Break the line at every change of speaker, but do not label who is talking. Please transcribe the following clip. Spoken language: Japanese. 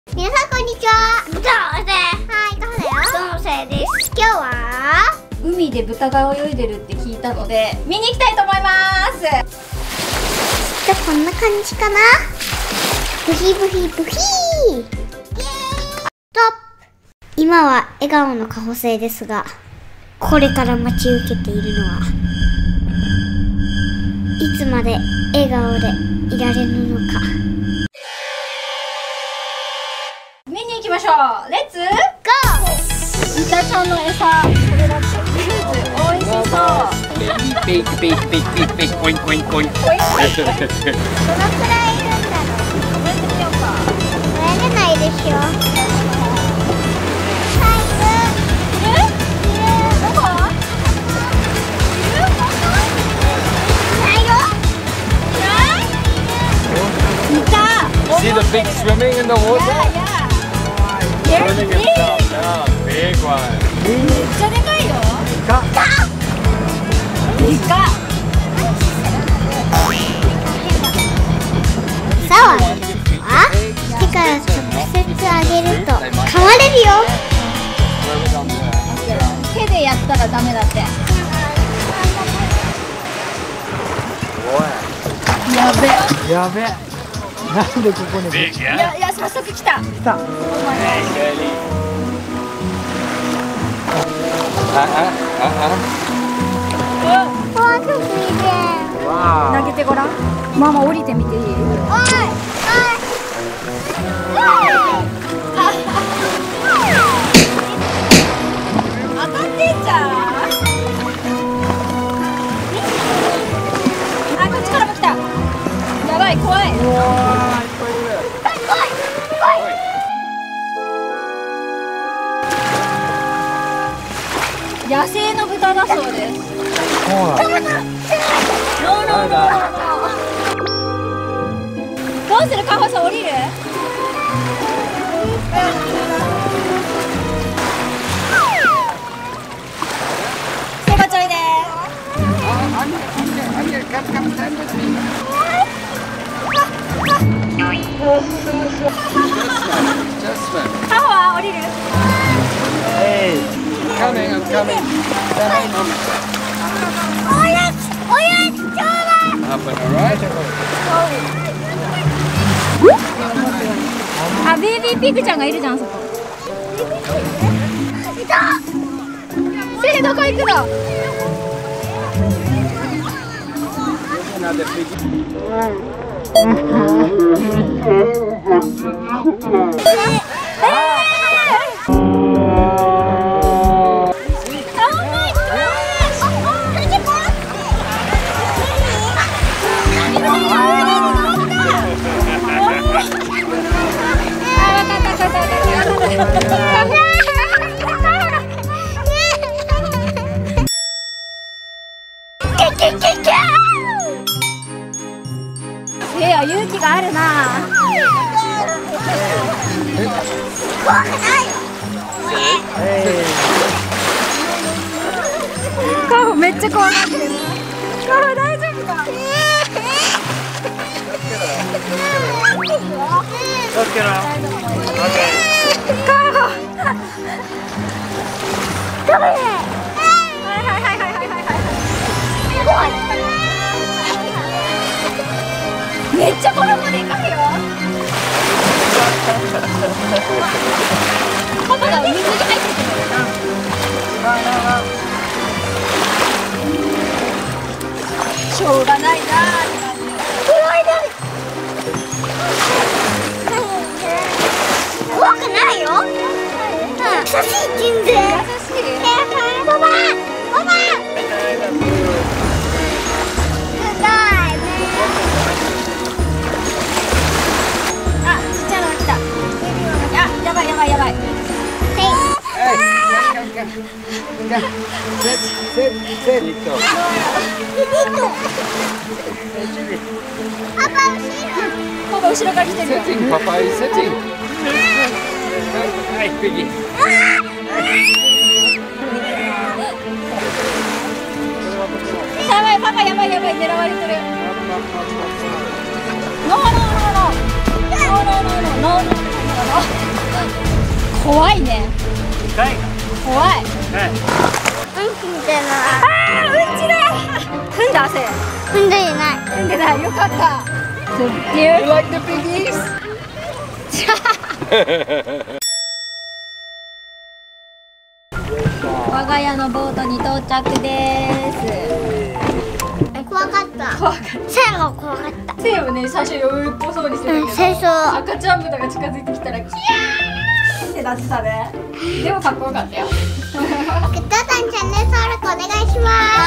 皆さんこんにちは。はい、カフだよ。どうもせいです。今日は
海で豚が泳いでるって聞いたので見に行きたいと思います。
じゃあこんな感じかな。ブヒブヒブヒー。今は笑顔のカホセイですが、これから待ち受けているのはいつまで笑顔でいられるのか。
見に行きましょう。レッツゴー。豚ちゃんの餌、これだってフルーツ、おいしそう。
ペイクペイクペイクペイクペイクコインコインコイン。どのくらいいるんだろう。
覚えてみようか。覚えれないでしょ。
See the pig swimming in the water? Swimming himself. Yeah, big one.
めっちゃでかいよ。でかっ。
餌は手から直接あげると噛まれるよ。
手でやったらダメだって。やべ。
やべ。なんでここに。
いや早速来た。来た。投げてごらん。ママ降りてみていい？当たってんじゃん。あ、こっちからも来た。やばい、怖い。野生の豚だそうです。どうする？カホさん降りる？セバちょいでカホは降りる？
Coming, I'm coming. Up and alright.
あ、ベイビーピグちゃんがいるじゃん、そこ。せい、どこ行くの？せいや、勇気があるな。
怖くないよ。
カホめっちゃ怖がってる。カホ大丈夫か？めっちゃ衣でかいよ。パパが水に入ってくるな。しょうがないなーって感じ。
怖くないよ。優しい、全然。
優しい。
パパ、パパ。
あ、ちっちゃいのが来た。あ、やばいやばいやばい。パパ後ろから来てるよ。
Sitting, Papa is sitting. Hey, Piggy.
やばい、パパやばいやばい、狙われてる。ノーノーノーノーノーノーノーノーノーノーノー。 怖いね。
痛い
怖い。
ね。
踏んでない。
あー、うんちだ。踏んだ汗。
踏んでいない。
踏んでない。よかった。
You like the piggies?
我が家のボートに到着です。
怖かった。
怖かっ
背が怖かった。
た。せいもね、最初余裕っぽそうにしてたけど、
最初
赤ちゃん豚が近づいてきたらキャーってなってたね。でもかっこよかったよ。
グッドさんチャンネル登録お願いします。